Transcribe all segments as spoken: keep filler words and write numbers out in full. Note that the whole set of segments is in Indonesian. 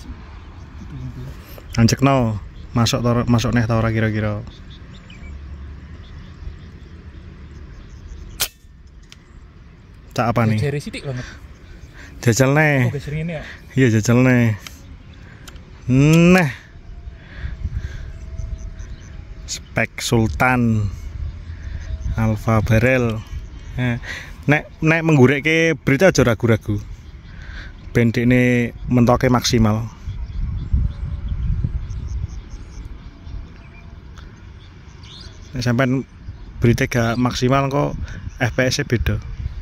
Anjekno, masuk tor, masuk neh ta ora kira-kira. Cak apa nih? Jari sidik banget. Jajal neh. Oh, geser ini ya. Iya jajal neh. Nah. Spek Sultan Alfa Barrel. Nek nek menggurekke berita aja ragu-ragu. Ben dekne mentoke maksimal. Nek sampean berita gak maksimal kok F P S-e beda.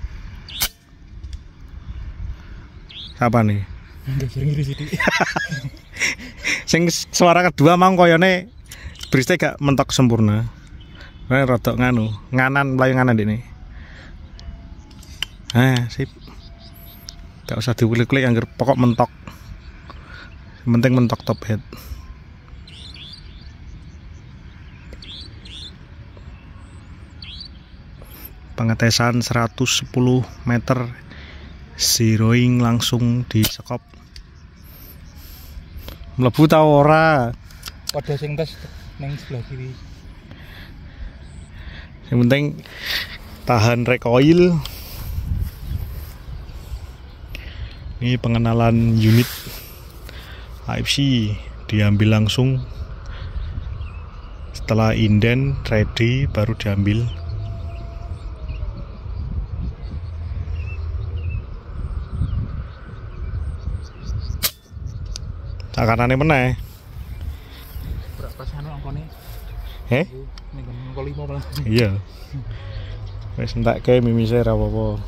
Apa nih? Geser ngiri sidik. Sing suara kedua mau koyone berita gak mentok sempurna. Nek rodok nganu, nganan mlayu nganan dekne. Ah, sip. Gak usah diulik-ulik anggar pokok mentok. Yang penting mentok top head. Pengetesan seratus sepuluh meter, zeroing langsung di sekop. Mlebu ta ora? Pada sing tes neng sebelah kiri. Yang penting tahan recoil. Ini pengenalan unit A F C diambil langsung setelah inden ready baru diambil. Sakanane meneh. Berapa sano angkone? Eh? Ning angka lima malah. Iya. Wis entekke mimise ra apa-apa.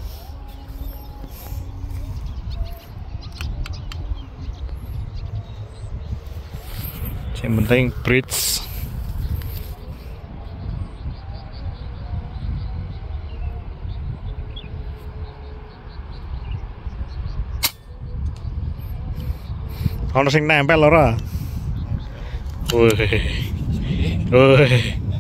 Yang penting bridge. Ono sing nempel ora? Woi. Woi.